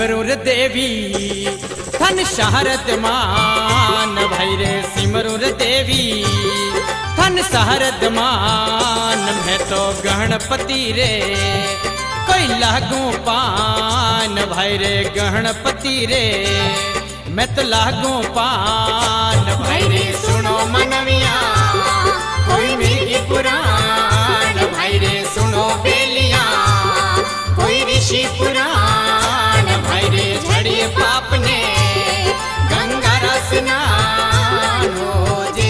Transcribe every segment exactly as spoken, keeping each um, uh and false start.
सिमरू रे देवी थन शहरत मान भाई रे सिमरू रे देवी थन शहरत मान मैं तो गणपति रे कोई लागू पान भाई रे गणपति रे मैं तो लागू पान भाई रे सुनो मनविया कोई मेरी पुराण भाई रे सुनो बेलिया कोई ऋषि पुराण भाई रे झड़िए पाप ने गंगा रा स्नान हो जे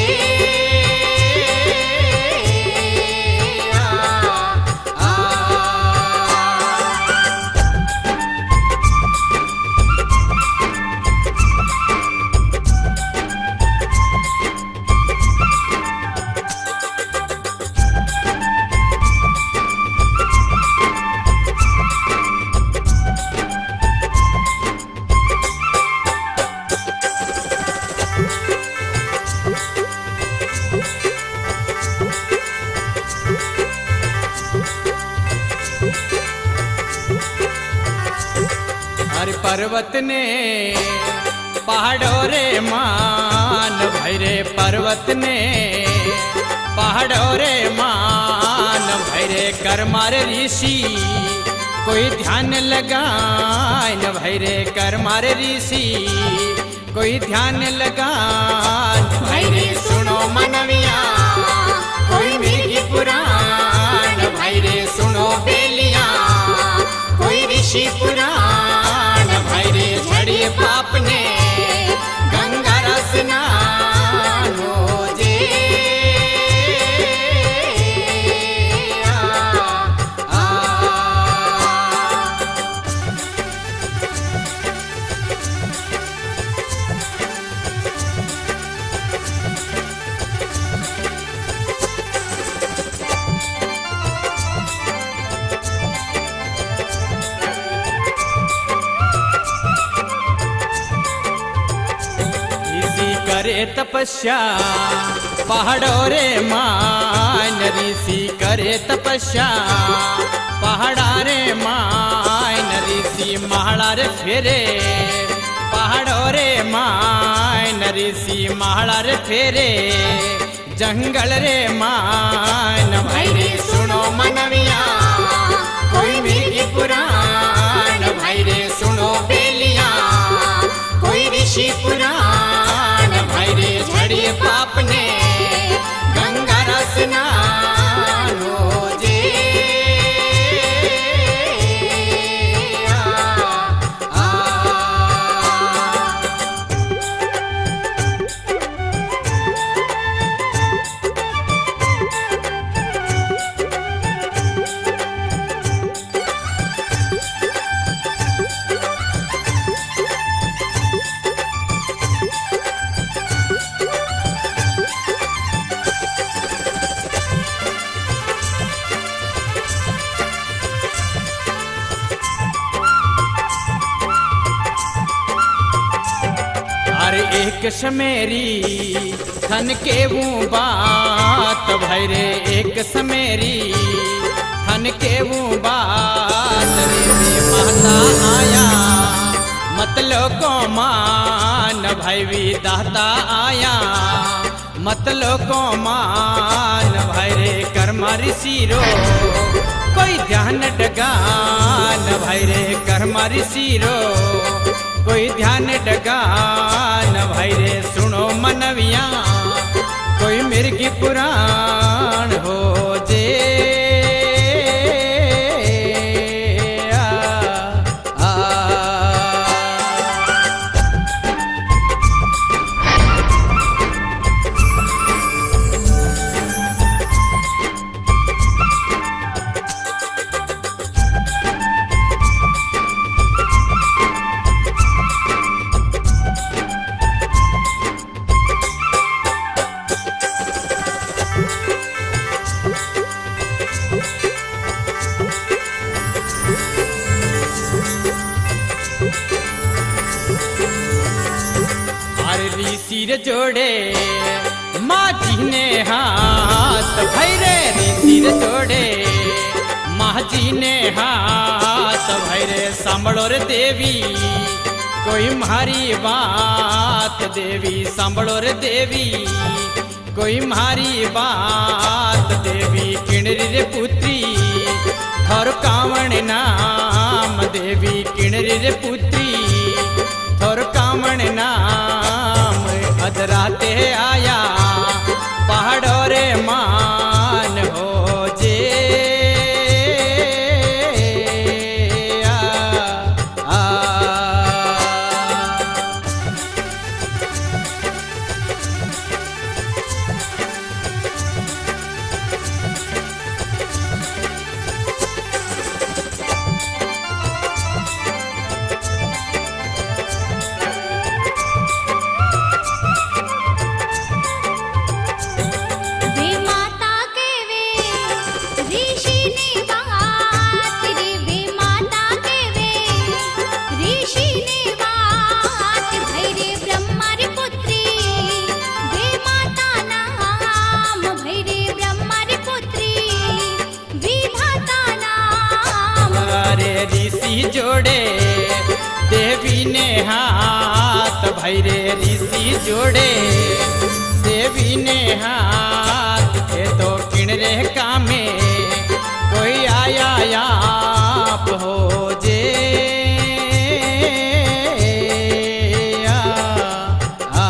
आ, आ। हर पर्वत ने पहाड़ों रे मान भाई रे पर्वत ने पहाड़ों रे मान भाई रे कर मारे ऋषि कोई ध्यान लगाए न भाई रे कर मारे ऋषि कोई ध्यान लगाए भाई रे सुनो मनविया कोई मेरी पुराण भाई रे सुनो बेलिया कोई ऋषि पुराण भाई रे झड़िए पाप ने गंगा रा स्नान हो जे आ, आ। करे तपस्या पहाड़ों रे मान ऋषि करे तपस्या पहाड़ा रे मान ऋषि महाड़ा रे फेरे पहाड़ों रे मान ऋषि महाड़ा रे फेरे जंगल रे मान भाई रे सुनो मनविया कोई मेरी पुराण भाई रे सुनो बेलिया कोई ऋषि पुराण भाई रे झड़िए पाप ने गंगा रा स्नान हो जे आ, आ। अरे एक समेरी थन के वो बात भाई रे एक समेरी थन के वो बात रे माता आया मतलो को मान भाई भी दाता आया मतलो को मान भाई रे कर मारी सीरो कोई ध्यान डगान भाई रे कर मारी सीरो कोई ध्यान डगान भाई रे सुनो मनविया कोई मिर्गी पुराण हो जे आ, आ। सिर जोड़े माँ जी ने हाथ भाई रे सिर जोड़े माँ जी ने हाथ भाई रे सांभळो रे देवी कोई मारी बात देवी सांभळो रे देवी, कोई मारी बात देवी किणरी रे पुत्री, थोर कावण नाम देवी किणरी रे पुत्री, थोर कावण नाम अधराते आया पहाड़ो रे मान हो जे आ, आ, ऋषि जोड़े देवी ने हाथ, भाई रे ऋषि जोड़े देवी ने हाथ, थे तो किण रे कामे कोई आया आप हो जे आ, आ,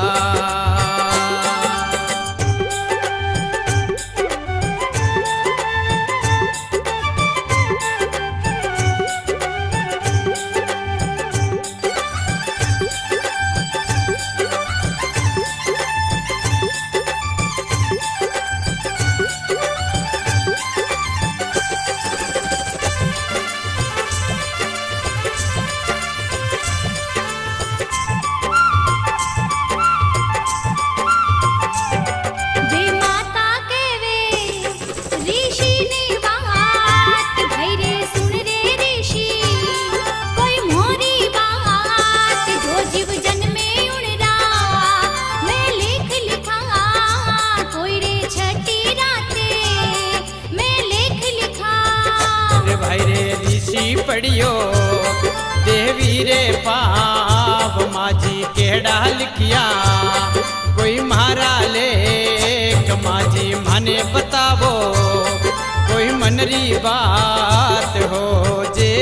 पढ़ियो देवी रे पाप माझी केड़ा लिखिया, कोई मारा लेख माझी माने बतावो, कोई मनरी बात हो जे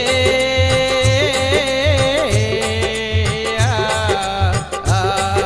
आ, आ,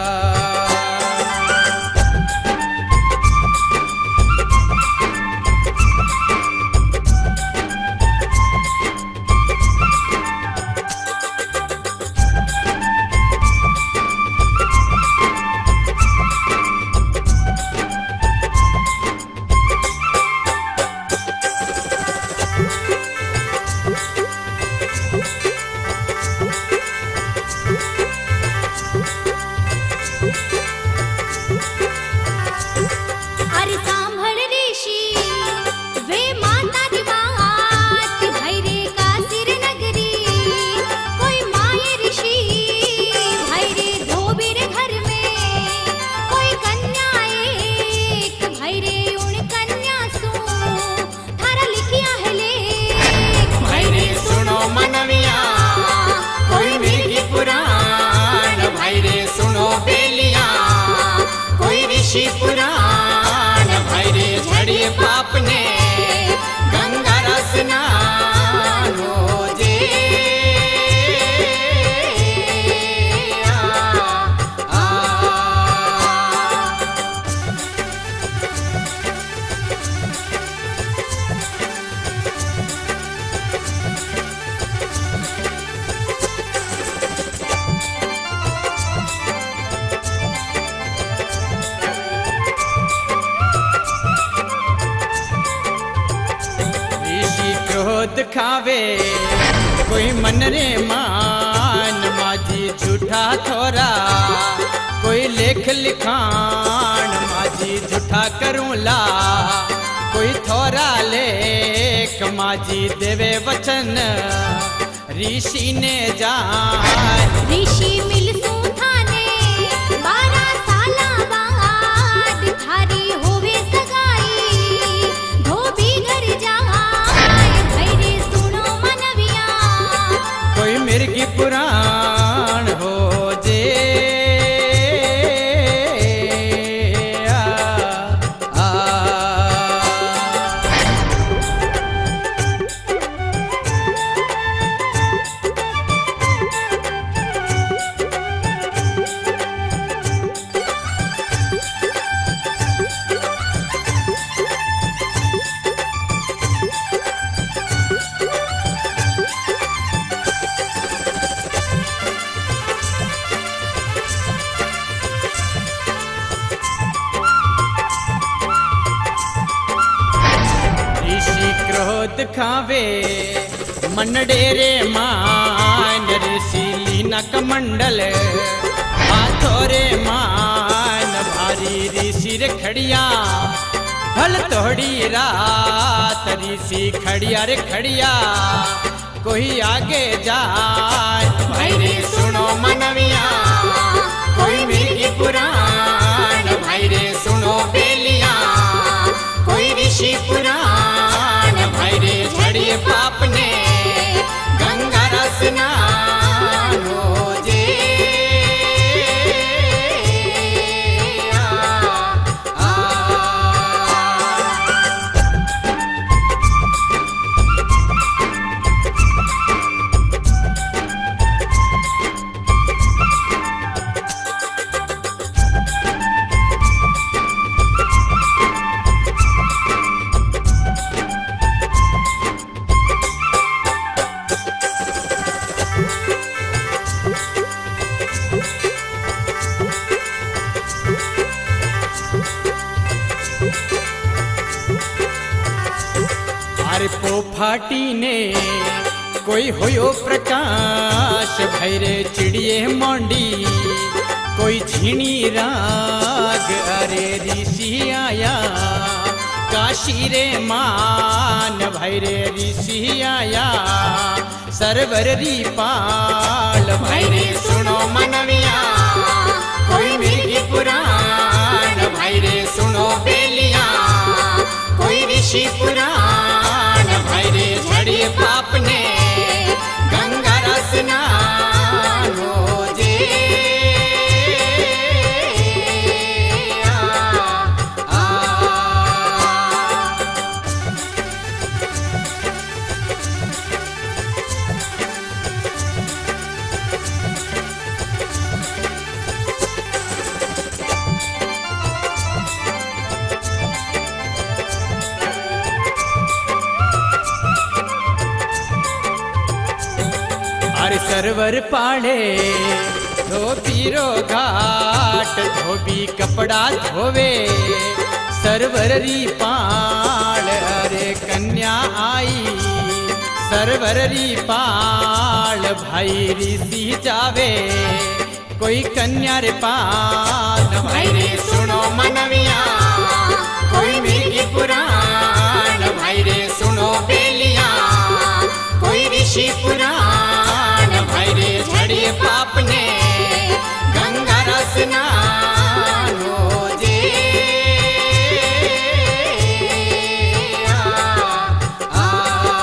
ऋषि पुराण भाई रे झड़िए पाप ने गंगा रा स्नान हो जे आ, आ, क्रोध खावे कोई मन रे मान माझी झूठा थोरा, कोई लेख लिखान माझी झूठा करूला, कोई थोरा लेख माझी देवे वचन ऋषि ने जान। ऋषि मिल थाने बारह साला बाद थारी होवे सगाई, धोबी घर जाए भैरे सुनो मनविया, कोई मिर्गी पुराण हो दिखावे मन डेरे मान ऋषि लीना कमंडल हाथोरे मान भारी ऋषि रे खड़िया भल तोड़ी रात ऋषि खड़िया रे खड़िया कोई आगे जाए भाई रे सुनो मनविया कोई मिर्गी पुराण भाई रे सुनो बेलिया कोई ऋषि पुराण भाई रे झड़िए पाप ने गंगा रा स्नान हो जे आ, आ। अरे पोफाटी ने कोई होयो प्रकाश भैरे चिड़िए मोंडी कोई झीणी राग अरे ऋषि आया काशी रे मान भैरे ऋषि आया सरवर री पाल भैरे सुनो मनविया कोई मिर्गी पुराण भैरे सुनो बेलिया कोई ऋषि पुराण भैरे झड़िए पाप ने गंगा रा स्नान हो जे आ, आ। अरे सरवर पाड़े धोबी रो घाट धोबी कपड़ा धोवे सरवर री पाल अरे कन्या आई सरवर री पाल भाई ऋषि जावे कोई कन्या रे पाल भाई रे सुनो मनविया कोई मिर्गी पुराण भाई रे सुनो बेलिया कोई ऋषि पुराण भाई रे झड़िए पाप ने गंगा रा स्नान हो जे आ, आ।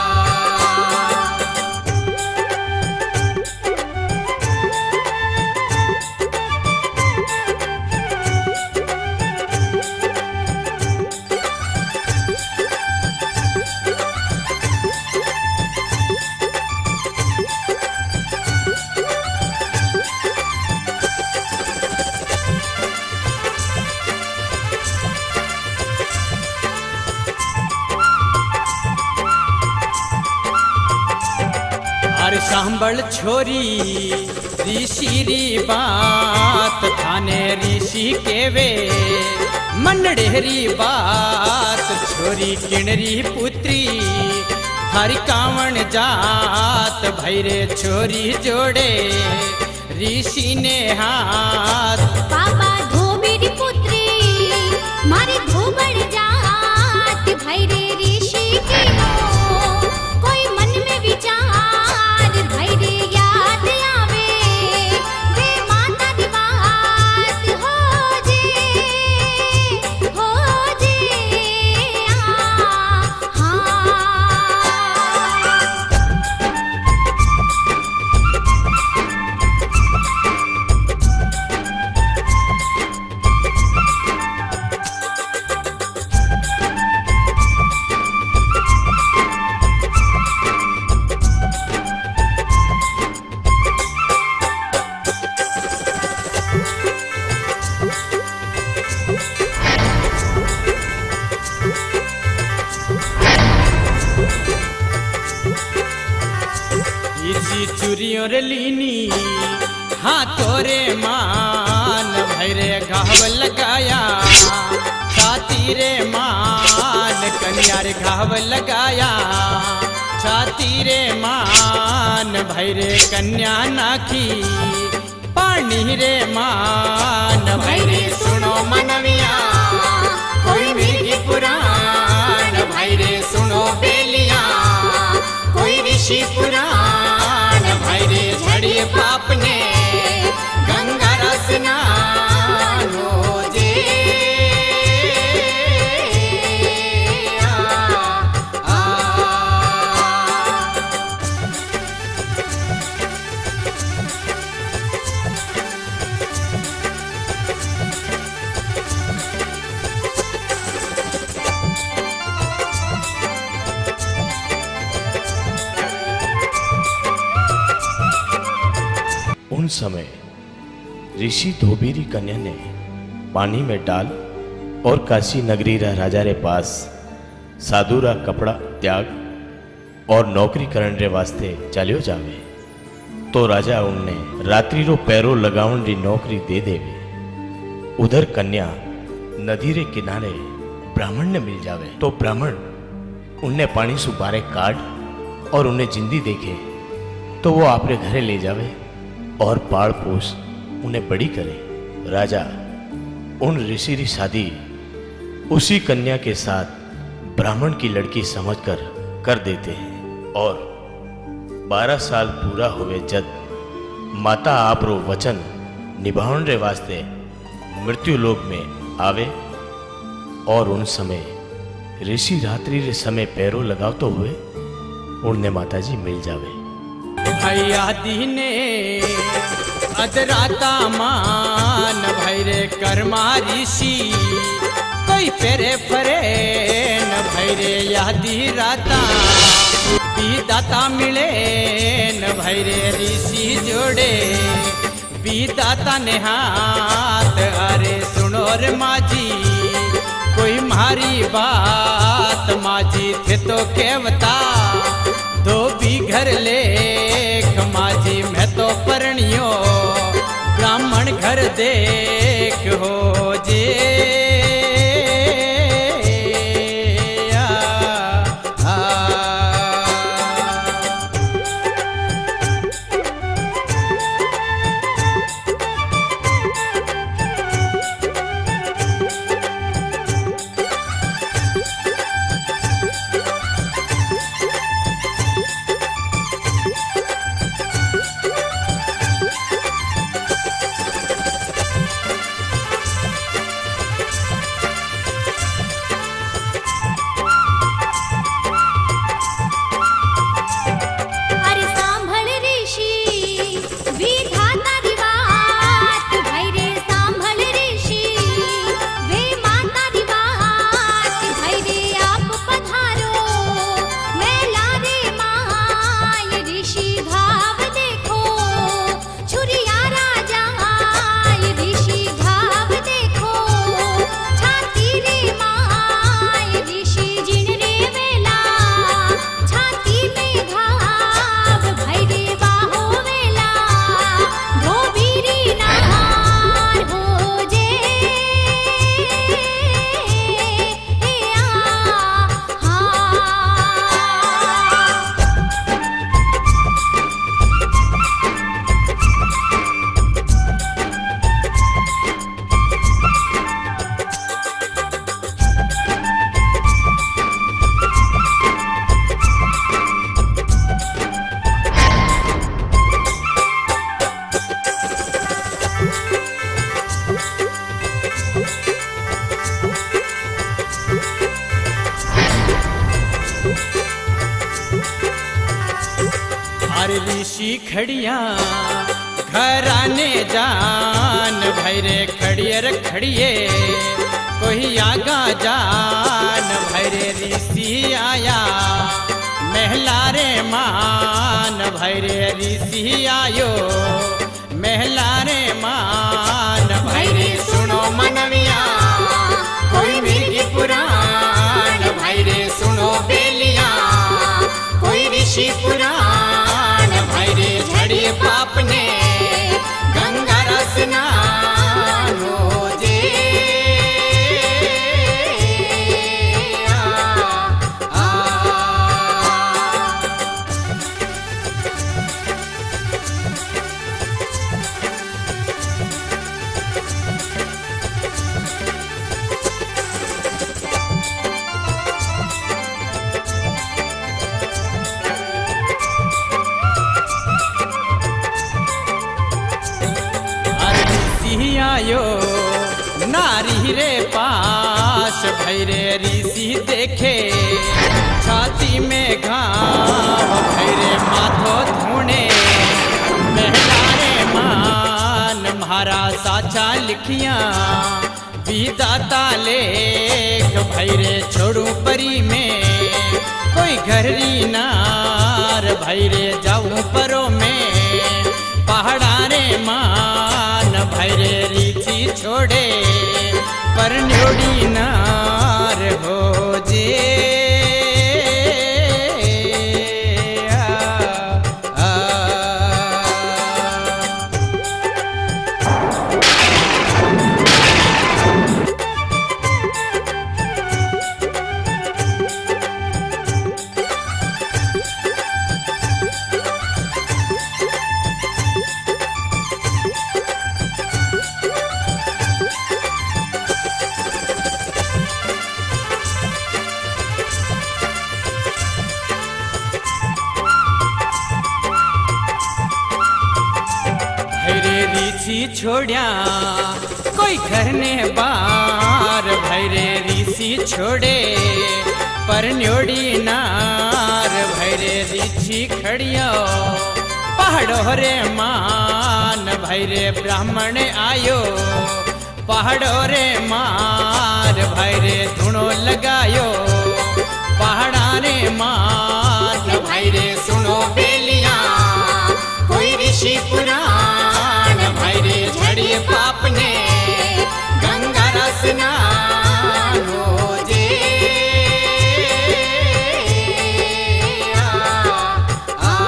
अरे सांबल छोरी ऋषि री बात थाने ऋषि केवे मंडेरी बात छोरी किणरी पुत्री हरि कावण जात भैरे छोरी जोड़े ऋषि ने हाथ बाबा धोबी री पुत्री मारी धोबड़ जात भैरे ऋषि की नो कोई मन में विचार भैरे याद आवे वे माता दी बात हो जे हो जे आ हाँ। इसी चुरियों रे लीनी हाथों रे मान भैरे घाव लगाया छाती रे मान मान कन्या रे घाव लगाया छाती रे मान भैरे कन्या नाखी पानी रे मान भैरे सुनो मनविया कोई मीठी पुराण भैरे सुनो बेलिया कोई ऋषि पुराण भैरे झड़िए पाप ने गंगा स्नान हो जे आ, आ। उन समय ऋषि धोबीरी कन्या ने पानी में डाल और काशी नगरी रा राजा रे पास साधुरा कपड़ा त्याग और नौकरी करने रे वास्ते चलियो जावे तो राजा उनने रात्रि रो पैरो लगावन री नौकरी दे देवे। उधर कन्या नदी रे किनारे ब्राह्मण ने मिल जावे तो ब्राह्मण उनने पानी सु बारे काट और उन्हें जिंदी देखे तो वो आपरे घरे ले जावे और पाड़ पोस उन्हें बड़ी करे। राजा उन ऋषि री शादी उसी कन्या के साथ ब्राह्मण की लड़की समझकर कर देते हैं और बारह साल पूरा हुए जब माता आप रो वचन निभावन रे वास्ते मृत्यु लोक में आवे और उन समय ऋषि रात्रि रे समय पैरों लगाव तो हुए उनने माता जी मिल जावे। भैया दीने अदराता मान भैरे कर्मा ऋषि कोई पेरे फरे न भैरे यादी राता बीदाता मिले न भैरे ऋषि जोड़े बीदाता ने हाथ अरे सुनो रे माझी कोई मारी बात माझी थे तो केवता दो भी घर लेख माझी मैं तो परणियो ब्राह्मण घर देख हो जे आ, आ, ऋषि खड़िया घराने जान भैरे खड़ियर खड़िए कोई आगा जान भैरे ऋषि आया महला रे मान भैरे ऋषि आयो महला रे मान भैरे सुनो मनविया कोई मीठी पुराण भैरे सुनो बेलिया कोई ऋषि पुराण भैरे झड़िए पाप ने गंगा स्नान हो जे आ, आयो नारी रे पास भैरे ऋषि देखे छाती में घाव भैरे माथो धुणे महलारे मान म्हारा साचा लिखिया विदाता लेख भैरे छोड़ू परी में कोई घररी नार भैरे जाऊं परो में पहाड़ा रे मान भैरे रीति छोड़े पर न्योड़ी नार हो जे आ, आ, छोड़िया कोई घर ने बार भैरे ऋषि छोड़े पर न्योड़ी नार भैरे ऋषि खड़ियो पहाड़ो रे मान भैरे ब्राह्मण आयो पहाड़ो रे मार भैरे धुनो लगायो पहाड़ा रे मान भैरे सुनो बेलिया कोई ऋषि पुराण भैरे झड़िए पाप ने गंगा रसनान हो जे आ, आ,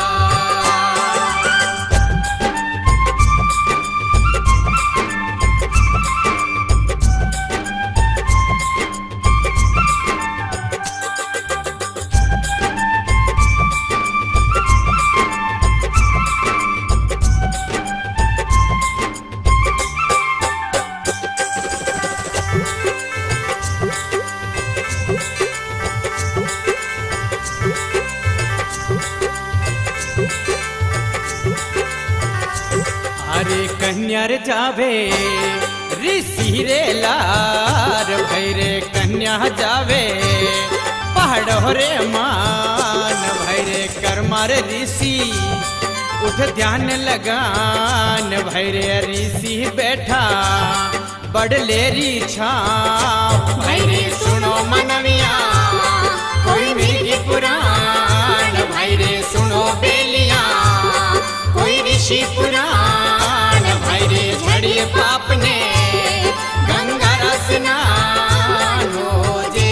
अरे कन्या रे जावे ऋषि रे लार भैरे कन्या जावे पहाड़ो रे मान भैरे कर्मा रे ऋषि उठ ध्यान लगान भैरे ऋषि बैठा बड़लेरी छाप भैरे सुनो मनमिया कोई मेरी पुराण भैरे सुनो बेलिया कोई ऋषि पुराण भैरे झड़िए पाप ने गंगा रसनान हो जे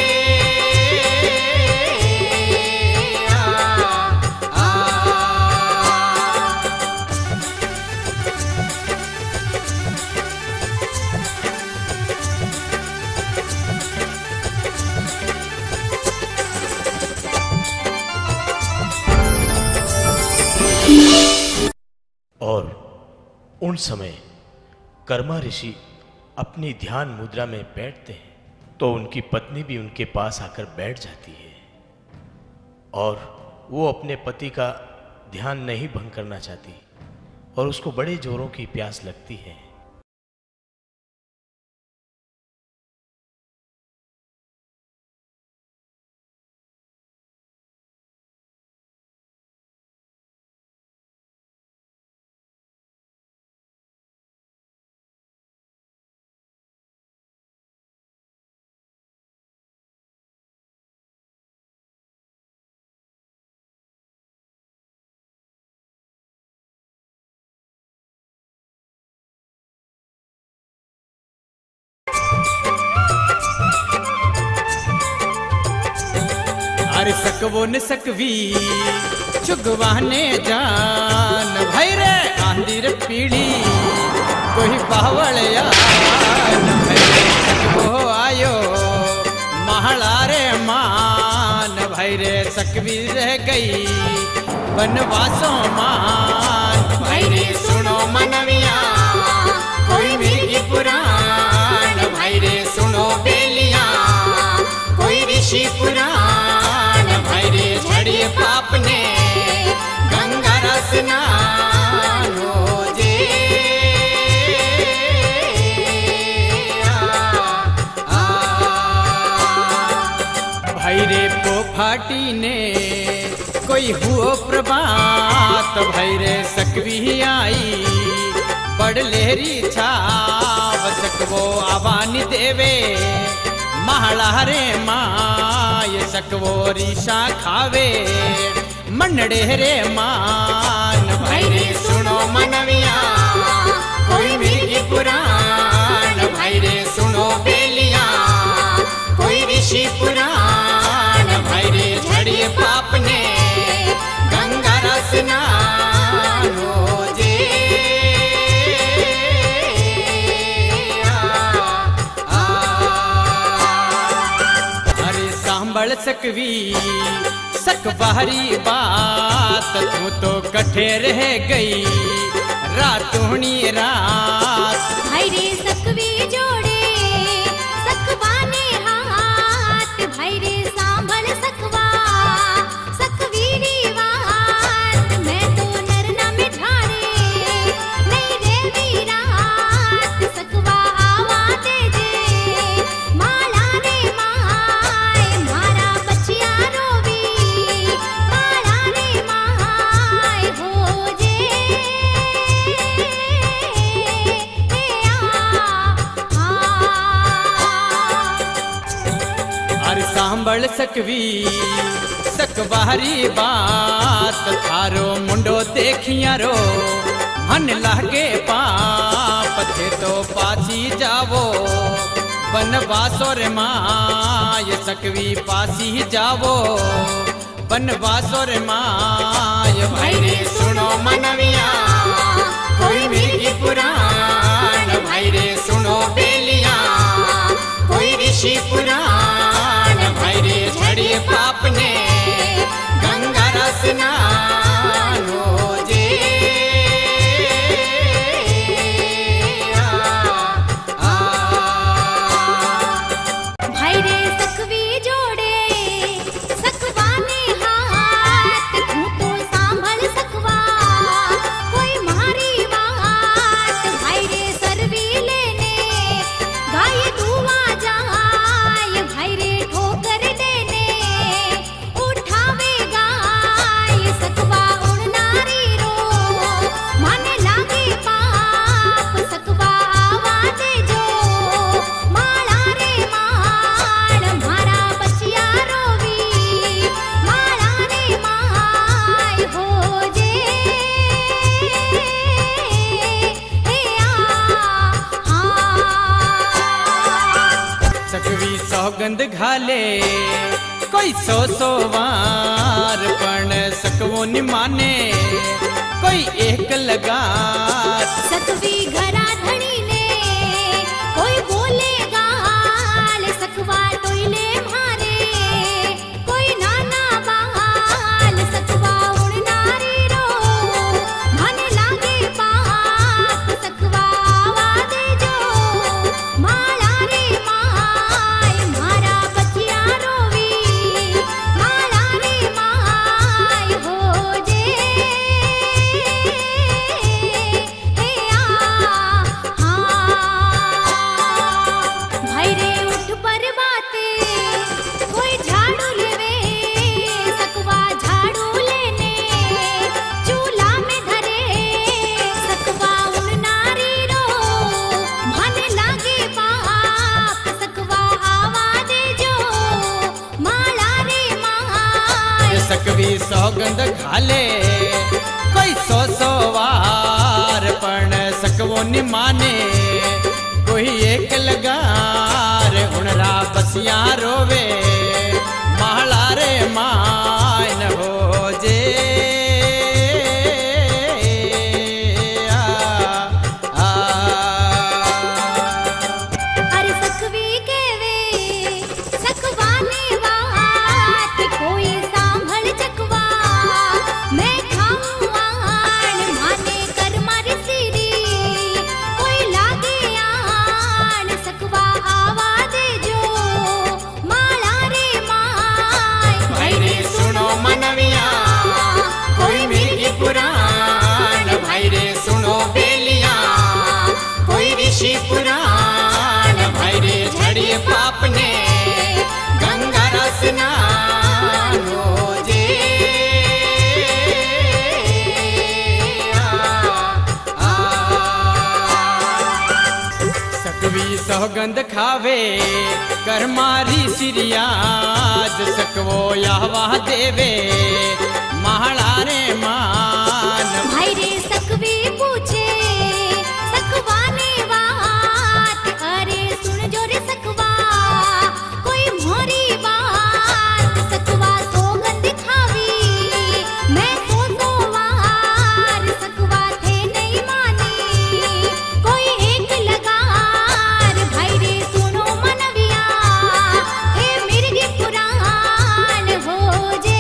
आ, आ, और उन समय कर्मा ऋषि अपनी ध्यान मुद्रा में बैठते हैं तो उनकी पत्नी भी उनके पास आकर बैठ जाती है और वो अपने पति का ध्यान नहीं भंग करना चाहती और उसको बड़े जोरों की प्यास लगती है। अरे सकवो न सकवी चुगवाने जान भैरे आंधीर पीड़ी कोई बावल यान भैरे सकवो आयो महला रे मान भैरे सकवी रह गई बनवासों मान भैरे सुनो मनविया कोई मेरी पुराण भैरे सुनो बेलिया कोई ऋषि पुराण भैरे झड़िए पाप ने गंगा रसनान हो जे कोई हुओ प्रभात भाई रे सकवी आई बड़ लहरी छाव सकवो आवानी देवे महला रे माय सकवो रीशा खावे मनड़े रे मान भाई रे सुनो मनविया कोई मिर्गी पुराण भाई रे सुनो बेलिया कोई ऋषि पुराण भाई रे झड़िए पाप ने गंगा रा स्नान हो जे आ, आ, अरे सांभल सकवी सकवारी बात तू तो कठे रह गई रातोनी रात भाई रे सकवी जोड़े सकवाने हाथ भाई रे सांभल सकवा सकवीरी बात मैं तो नरना में ढारे नहीं रेवी रात सकवा आवा दे जे माला रे माय मारा बचिया रोवी माला रे माय हो जे अरे सांभल सकवी सकवारी बात थारो मुंडो देखिया रो मन लागे पाप थे तो पासी जावो बनवासो रे माय सकवी पासी जावो बनवासो रे माय भाई रे सुनो मनविया कोई मिर्गी पुराण भाई रे सुनो बेलिया कोई ऋषि पुराण भाई रे झड़िए पाप ने गंगा रा स्नान हो जे आ, आ, भाई रे सकवी जोड़े सकवाने हाथ तू तो सांभल सकवा कोई मारी बात भाई रे सरवी लेने गाय दुआ जाय भाई रे ठोकर देने उठावे गाय सकवा उड़नारी रो माने लागे पाप सकवा आवा दे जो माला रे माल मारा बचिया रोवी माला रे माय हो जे हे आ सकवी सौगंध घाले कोई सो सो वार पण सकवो नि माने कोई एक लगा सकवी घरा धणी ने कोई बोले गाल सकवा टोइले मारे कोई नाना बाल सकवा उड़नारी रो माने लागे पाप सकवा आवा दे जो माला रे माय मारा बचिया रोवी माला रे माय हो जे हे आ भाई रे उठ पर बाते कोई झाड़ू लेवे सकवा झाड़ू लेने चूल्हा में धरे सकवा उड़नारी रो मन लागे पाप सकवा आवा दे जो माला रे माय सकवी सौगंध घाले कोई सो सो वार पण सकवो नि माने कोई एक लगार उणरा बसिया रोवे महला रे माय न हो जे आ, आ, अरे सकवी केवे सकवाने बात कोई सांभल चकवा मैं खाऊं आन माने कर मारी सीरी कोई लागे आन सकवा आवा दे जो माला रे माय भाई रे सुनो सौगंध खावे कर मारी सिरियाज सकवो यावा देवे महाड़ा रे मान। भाई रे सकवी पूछे सकवाने बात, अरे सुन जो रे सकवा कोई मोरी बात। सकवा सौगंध खावी मैं सो सोवार, सकवा थे नहीं मानी कोई एक लगार। भाई रे सुनो मनविया हे मिर्गी पुराण हो जे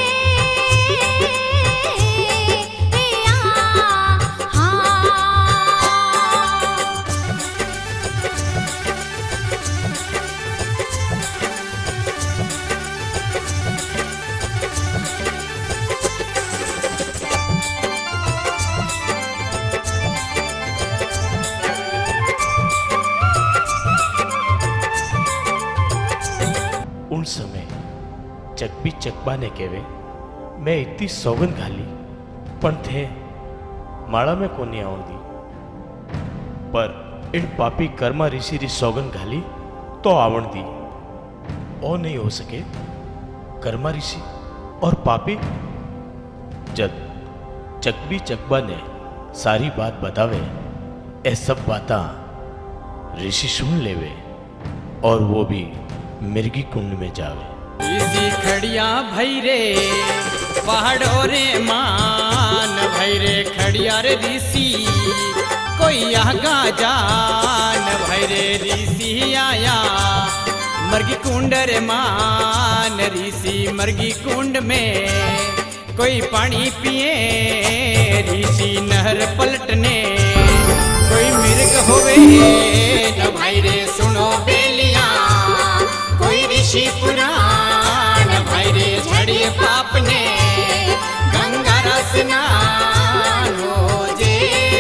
उन समय चकबी चकबा ने कहे मैं इतनी सौगंध घाली पण थे माड़ा में कोनी आवन दी, पर इन पापी कर्मा ऋषि री सौगंध घाली तो आवण दी। ओ नहीं हो सके कर्मा ऋषि और पापी। जब चकबी चकबा ने सारी बात बतावे ए सब बाता ऋषि सुन लेवे और वो भी मिर्गी कुंड में जावे। इसी खड़िया भैरे पहाड़ों रे मान, भैरे खड़िया रे ऋषि कोई आगा जान। भैरे ऋषि आया मर्गी कुंड रे मान, ऋषि मर्गी कुंड में कोई पानी पिए। ऋषि नहर पलटने कोई मिर्ग होवे न। भैरे सुनो बेलिया कोई ऋषि पुराण, भैरे झड़िए पाप ने गंगा रसनान हो जे।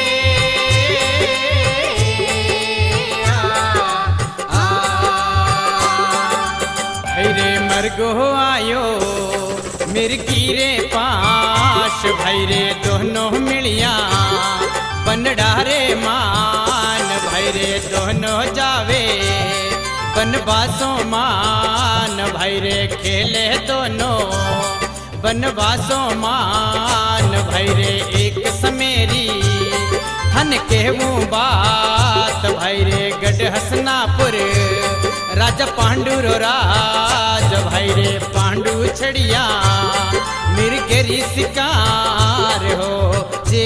आ, आ, भैरे मर्गो आयो मिर्गी रे पाश, भैरे दोनों मिलिया बनडा रे मान। भैरे दोनों जावे बनवासों मान, भैरे खेले दोनों बनवासों मान। भैरे एक समेरी हन कहूँ बात, भैरे गढ़ हसनापुर राजा पांडु रो राज। भैरे पांडु छड़िया मिर्गेरी शिकार हो जे।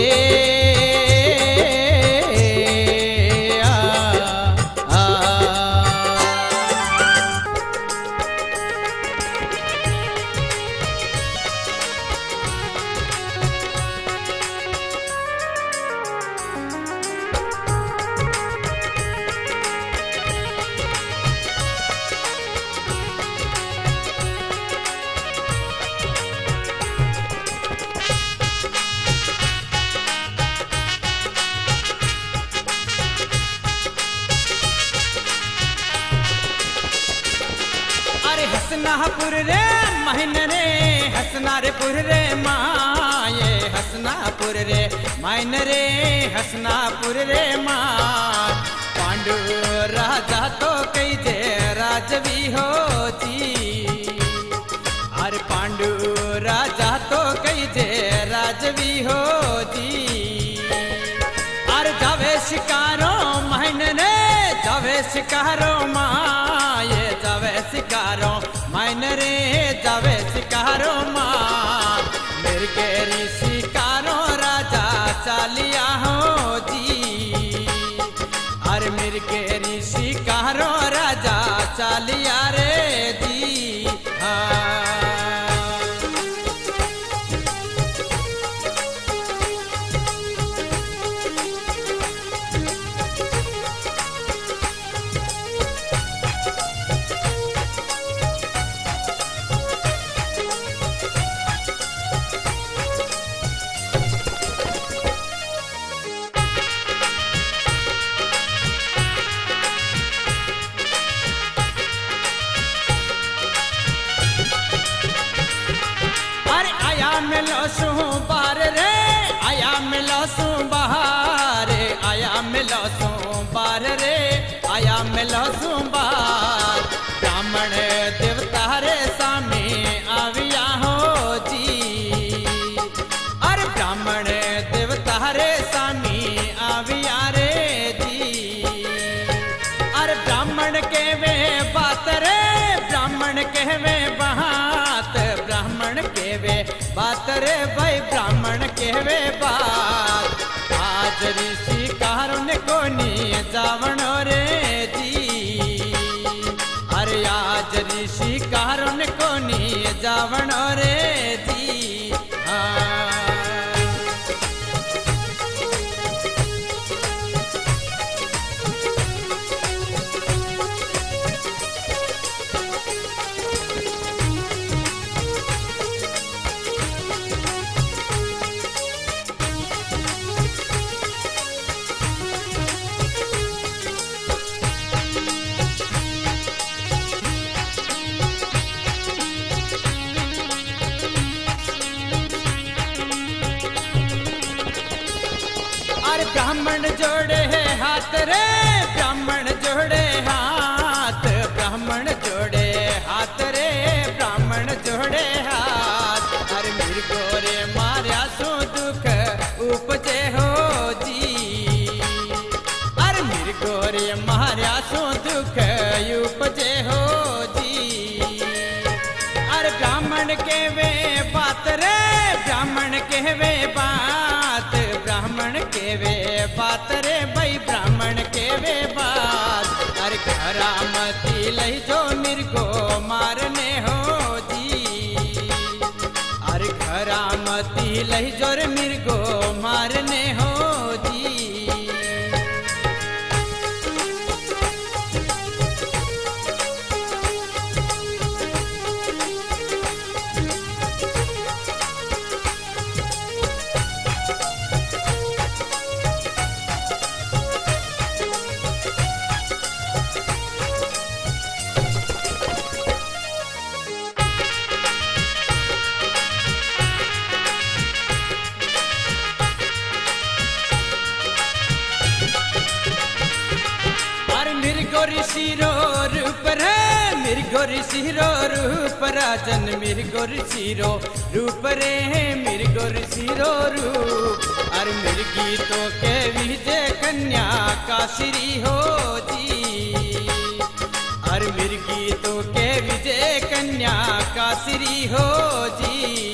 हसनापुर रे महीन रे हसना रे पुर रे माए। हसनापुर रे मायन रे हसनापुर रे माँ। पांडु राजा तो कई जे राजवी होती, अरे पांडु राजा तो कई जे राजवी होती। अरे जावे शिकारो महीन रे जावे शिकारो माए। जावे शिकारो मायन रे जावे शिकारो माँ। मिर्गेरी शिकारो राजा चालिया हो जी, अरे मिर्गेरी शिकारो राजा चालिया रे जी। हाँ मिलोसू बार रे आया मिलोसू बहारे आया मिलोसू बार रे आया कहवे बात ब्राह्मण कहवे बात रे भाई ब्राह्मण कहवे बात आज ऋषि कारण कोनी जावणो रे जी अरे आज ऋषि कारण कोनी जावणो रे जी हाँ अरे ब्राह्मण जोड़े हाथ रे ब्राह्मण जोड़े हाथ ब्राह्मण जोड़े हाथ रे ब्राह्मण जोड़े हाथ अरे मेरे गोरे मार्या सो दुख उपजे हो जी अरे मेरे गोरे मार्या सो दुख उपजे हो जी अरे ब्राह्मण के वे बात रे ब्राह्मण के वे बात ब्राह्मण के वे बात रे भाई ब्राह्मण के वे बात अरे करामती लई जो मिर्गो मारने हो जी अरे करामती लई जो मिर्गो मारने हो जी ऋषिरो रूप रे मिर्गो ऋषिरो रूप राजन मिर्गो ऋषिरो रूप रे मिर्गो ऋषिरो रूप अरे मिर्गी तो के विजय कन्या का श्री हो जी अरे मिर्गी तो के विजय कन्या का श्री हो जी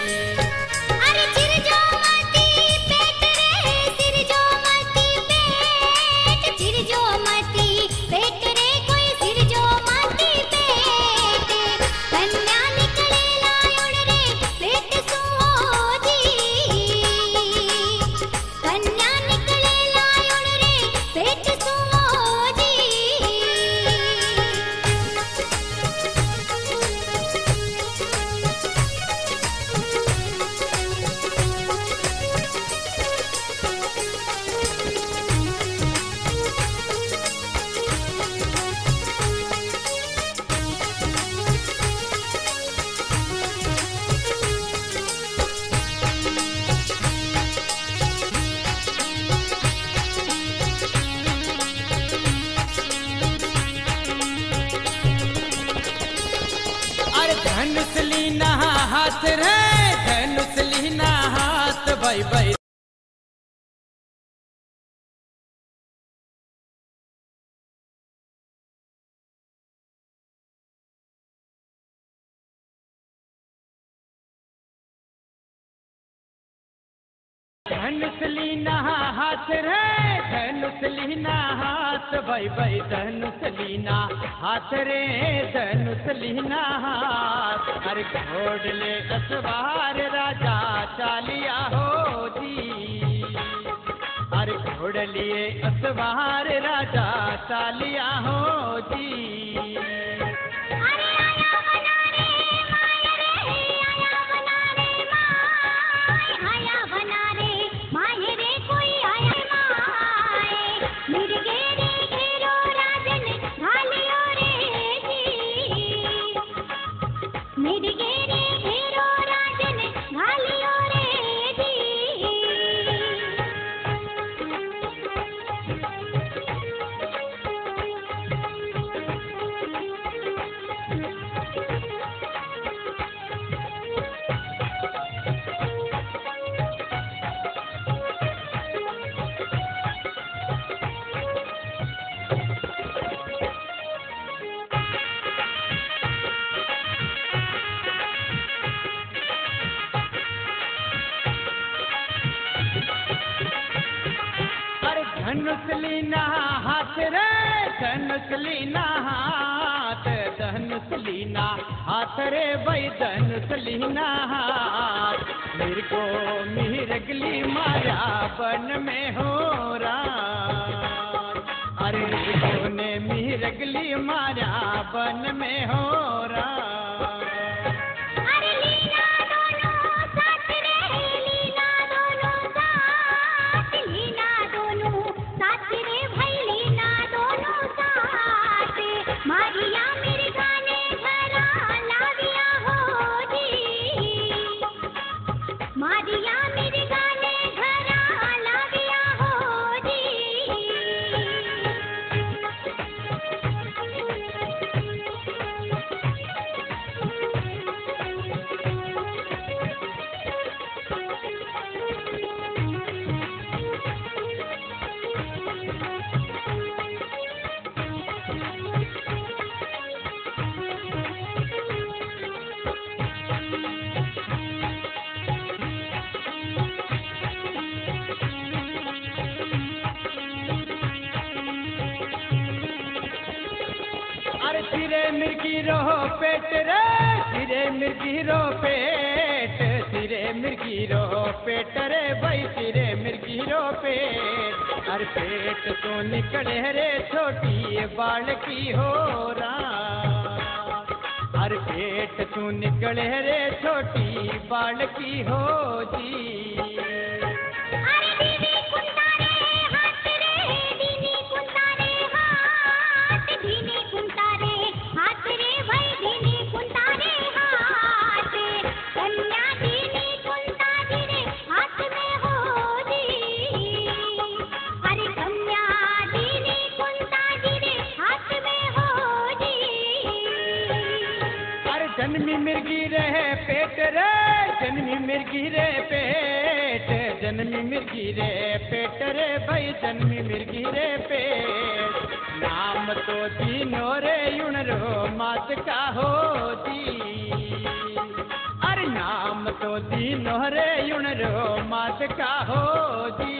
धनुष लीना हाथ रे धनुष लीना हाथ भाई भाई धनुष लीना हाथ रे धनुष लीना हाथ भाई भाई धनुष लीना हाथ रे धनुष लीना हाथ अरे घोड़ले असवार राजा चालिया हो जी अरे घोड़लिए असवार राजा चालिया हो जी धनुष लीना हाथ रे धनुष लीना हाथ धनुष लीना हाथ रे भाई धनुष लीना हाथ मेरे को मिरगली मारा बन में हो रात अरे मेरे को ने मिरगली मारा बन में हो रात मिर्गी रो पेट रे सिरे मिर्गी रो पेट सिरे मिर्गी रो पेट रे भाई सिरे मिर्गी रो पेट अरे पेट तो निकले रे छोटी बाल की हो रात अरे पेट तो निकले रे छोटी बाल की हो जी जन्मी मिर्गी रहे पेट रे जन्मी मिर्गी रे पेट जन्मी मिर्गी रे पेट रे भाई जन्मी मिर्गी रे पेट नाम तो दीनो रे युण रो मात का हो दी अरे नाम तो दीनो रे युण रो मात का हो दी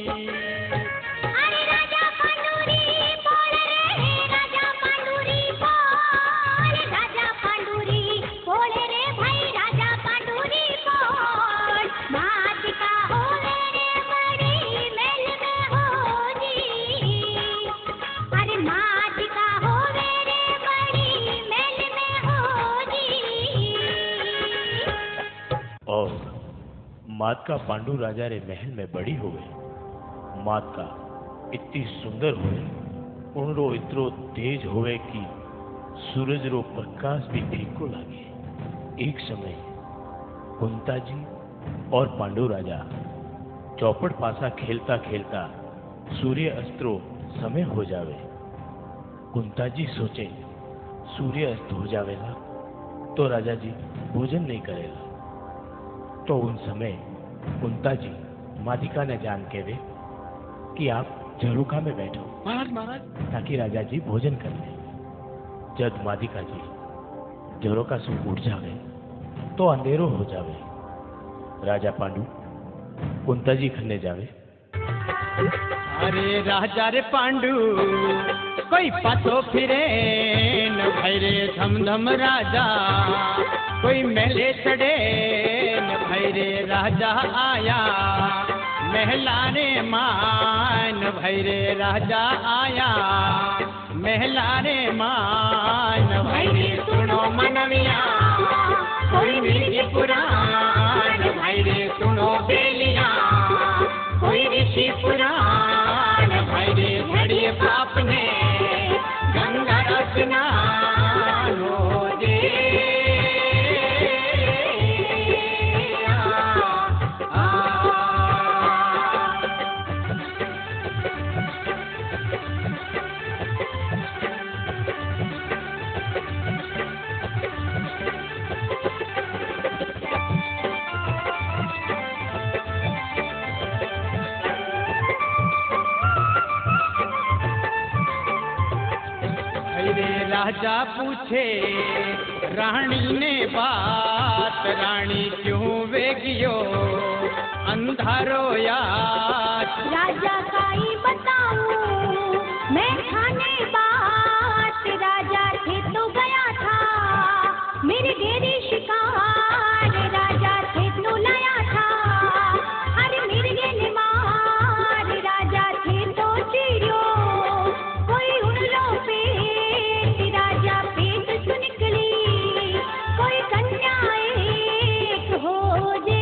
मात का पांडु राजा रे महल में बड़ी हुए मात का इतनी सुंदर हुए उनरो इतरो तेज हुए कि सूरज रो प्रकाश भी फीको लागे। एक समय कुंता जी और पांडु राजा चौपट पासा खेलता खेलता सूर्य अस्त्रो समय हो जावे। कुंता जी सोचे सूर्य अस्त हो जावेगा तो राजा जी भोजन नहीं करेगा। तो उन समय कुंता जी मादिका ने जान के दे कि आप झरोखा में बैठो महाराज महाराज ताकि राजा जी भोजन कर ले। जब मादिका जी झरोखा से उठ जावे तो अंधेरो हो जावे। राजा पांडु कुंता जी खन्ने जावे। अरे राजा रे पांडु कोई पाछो फिरे न भाई रे धम धम राजा कोई मेले चढ़े न भाई रे राजा आया महलाने मान भाई रे राजा आया महलाने मान भाई रे सुनो मनविया कोई मिर्गी पुराण भाई रे सुनो बेलिया कोई ऋषि पुराण भाई रे घड़िए पाप ने गंगा स्नान हो दे। राजा पूछे रानी ने बात रानी क्यों वेगियो अंधारो याद राजा का ही बताऊं मैं खाने बात राजा थे तो गया था, मेरे घेरे शिकार राजा थे तो लाया था। अरे मिर्गे ने मार राजा थे तो चिड़ियो, कोई उड़ लो पेट राजा पेट से निकली, कोई कन्या एक हो जे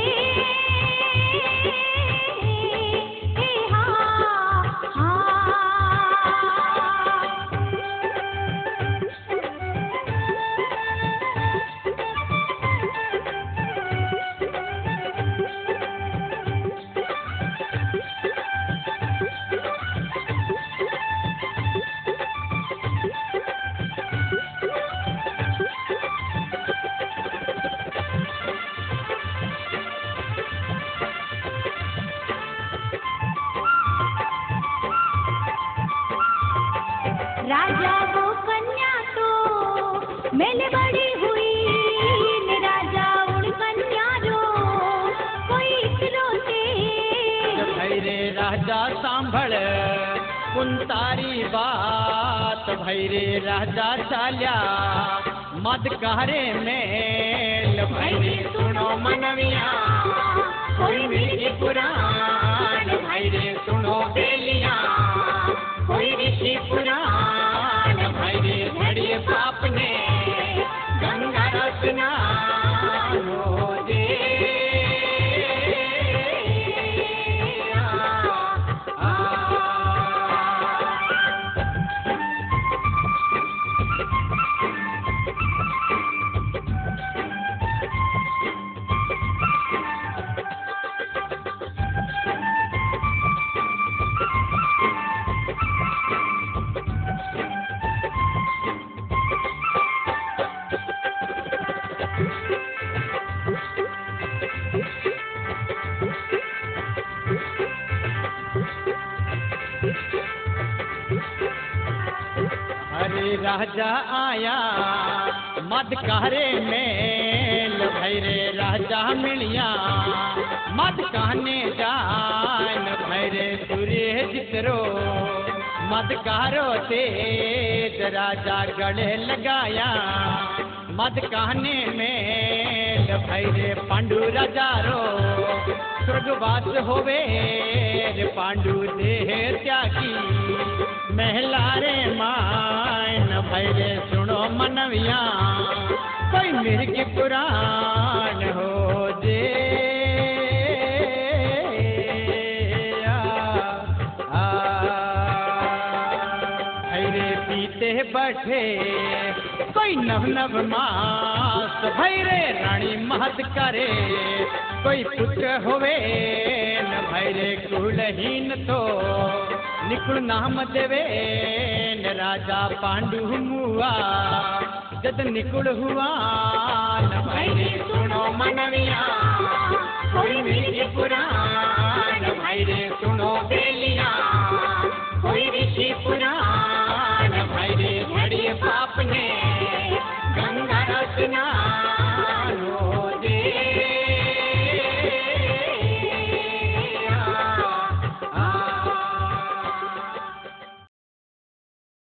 हाँ हाँ। राजा वो कन्या तो मैंने बड़ी हुई ने राजा उड़ कन्या रो, कोई इतरो से भैरे राजा सांभळ कुंतारी बात, भैरे राजा चाल्या मद कहरे मेल, भैरे सुनो मनविया कोई मेरी पुराण, भैरे सुनो बेलिया कोई ऋषि पुराण, भैरे घड़िए पाप ने गंगा रचना हो जे आ, आ। अरे राजा आया मद कहरे मेल, भैरे राजा मिलिया मद कहने जान, भैरे सूर्य जितरो मद करो तेज राजा गले लगाया, मद कहने में भैरे पांडु राजा रो स्वर्गवास होवे रे पांडु देह त्यागी महला रे मान, भैरे सुनो मनविया कोई मिर्ग पुराण हो जे बैठे कोई नव नव मास, भैरे रानी महत करे कोई पुत्र होवे न, भैरे कुलहीन तो निकुल नाम देवे न, राजा पांडु मुआ जद निकुल हुआ न, भैरे सुनो मनविया